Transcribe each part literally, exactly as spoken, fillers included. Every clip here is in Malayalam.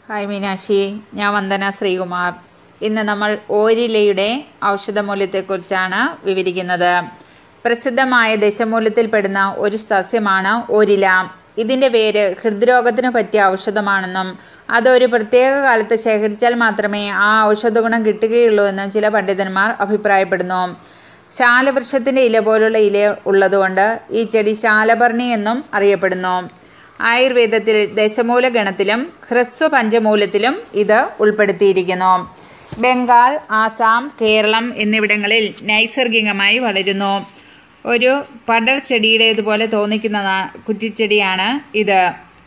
ഹായ് മീനാക്ഷി, ഞാൻ വന്ദന ശ്രീകുമാർ. ഇന്ന് നമ്മൾ ഓരിലയുടെ ഔഷധമൂല്യത്തെക്കുറിച്ചാണ് വിവരിക്കുന്നത്. പ്രസിദ്ധമായ ദശമൂല്യത്തിൽപ്പെടുന്ന ഒരു സസ്യമാണ് ഓരില. ഇതിൻ്റെ വേര് ഹൃദ്രോഗത്തിന് പറ്റിയ ഔഷധമാണെന്നും അതൊരു പ്രത്യേക കാലത്ത് ശേഖരിച്ചാൽ മാത്രമേ ആ ഔഷധഗുണം കിട്ടുകയുള്ളൂ എന്നും ചില പണ്ഡിതന്മാർ അഭിപ്രായപ്പെടുന്നു. ശാലവൃക്ഷത്തിൻ്റെ ഇല പോലുള്ള ഇല ഉള്ളതുകൊണ്ട് ഈ ചെടി ശാലപർണി എന്നും അറിയപ്പെടുന്നു. ആയുർവേദത്തിൽ ദശമൂല ഗണത്തിലും ഹ്രസ്വ പഞ്ചമൂലത്തിലും ഇത് ഉൾപ്പെടുത്തിയിരിക്കുന്നു. ബംഗാൾ, ആസാം, കേരളം എന്നിവിടങ്ങളിൽ നൈസർഗികമായി വളരുന്നു. ഒരു പടർ ചെടിയുടേതുപോലെ തോന്നിക്കുന്ന കുറ്റിച്ചെടിയാണ് ഇത്.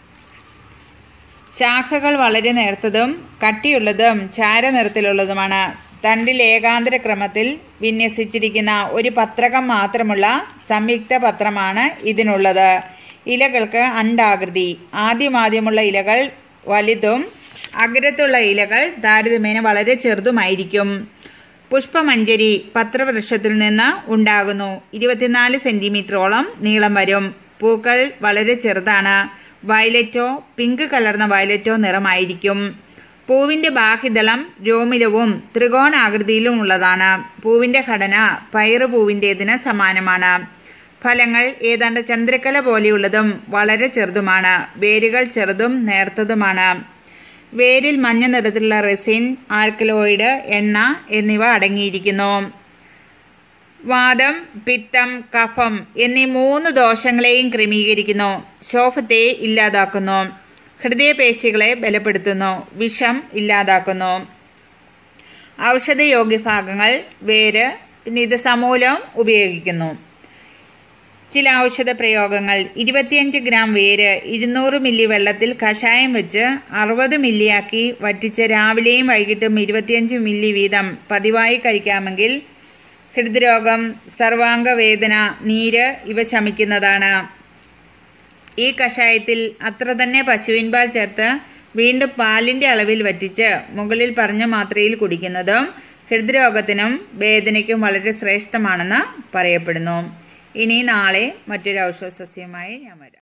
ശാഖകൾ വളരെ നേർത്തതും കട്ടിയുള്ളതും ചാരനിറത്തിലുള്ളതുമാണ്. തണ്ടിൽ ഏകാന്തര ക്രമത്തിൽ വിന്യസിച്ചിരിക്കുന്ന ഒരു പത്രകം മാത്രമുള്ള സംയുക്ത പത്രമാണ് ഇതിനുള്ളത്. ഇലകൾക്ക് അണ്ഡാകൃതി. ആദ്യമാദ്യമുള്ള ഇലകൾ വലുതും അഗ്രത്തുള്ള ഇലകൾ താരതമ്യേന വളരെ ചെറുതുമായിരിക്കും. പുഷ്പമഞ്ജരി പത്രവൃക്ഷത്തിൽ നിന്ന് ഉണ്ടാകുന്നു. ഇരുപത്തിനാല് സെന്റിമീറ്ററോളം നീളം വരും. പൂക്കൾ വളരെ ചെറുതാണ്. വയലറ്റോ പിങ്ക് കലർന്ന വയലറ്റോ നിറമായിരിക്കും. പൂവിന്റെ ബാഹ്യദളം രോമിലവും ത്രികോണാകൃതിയിലും ഉള്ളതാണ്. പൂവിന്റെ ഘടന പയറുപൂവിൻ്റെതിന് സമാനമാണ്. ഫലങ്ങൾ ഏതാണ്ട് ചന്ദ്രക്കല പോലെയുള്ളതും വളരെ ചെറുതുമാണ്. വേരുകൾ ചെറുതും നേർത്തതുമാണ്. വേരിൽ മഞ്ഞ നിറത്തിലുള്ള റെസിൻ, ആൽക്കലോയിഡ്, എണ്ണ എന്നിവ അടങ്ങിയിരിക്കുന്നു. വാതം, പിത്തം, കഫം എന്നീ മൂന്ന് ദോഷങ്ങളെയും ക്രമീകരിക്കുന്നു. ശോഫത്തെ ഇല്ലാതാക്കുന്നു. ഹൃദയപേശികളെ ബലപ്പെടുത്തുന്നു. വിഷം ഇല്ലാതാക്കുന്നു. ഔഷധയോഗ്യ ഭാഗങ്ങൾ വേര്, പിന്നെ ഇത് സമൂലം ഉപയോഗിക്കുന്നു. ചില ഔഷധ പ്രയോഗങ്ങൾ: ഇരുപത്തിയഞ്ച് ഗ്രാം വേര് ഇരുന്നൂറ് മില്ലി വെള്ളത്തിൽ കഷായം വെച്ച് അറുപത് മില്ലിയാക്കി വറ്റിച്ച് രാവിലെയും വൈകിട്ടും ഇരുപത്തിയഞ്ച് മില്ലി വീതം പതിവായി കഴിക്കാമെങ്കിൽ ഹൃദ്രോഗം, സർവാംഗവേദന, നീര് ഇവ ശമിക്കുന്നതാണ്. ഈ കഷായത്തിൽ അത്ര തന്നെ പശുവിൻ പാൽ ചേർത്ത് വീണ്ടും പാലിന്റെ അളവിൽ വറ്റിച്ച് മുകളിൽ പറഞ്ഞ മാത്രയിൽ കുടിക്കുന്നതും ഹൃദ്രോഗത്തിനും വേദനയ്ക്കും വളരെ ശ്രേഷ്ഠമാണെന്ന് പറയപ്പെടുന്നു. ഇനി നാളെ മറ്റൊരു ഔഷധ സസ്യമായി ഞാൻ വരാം.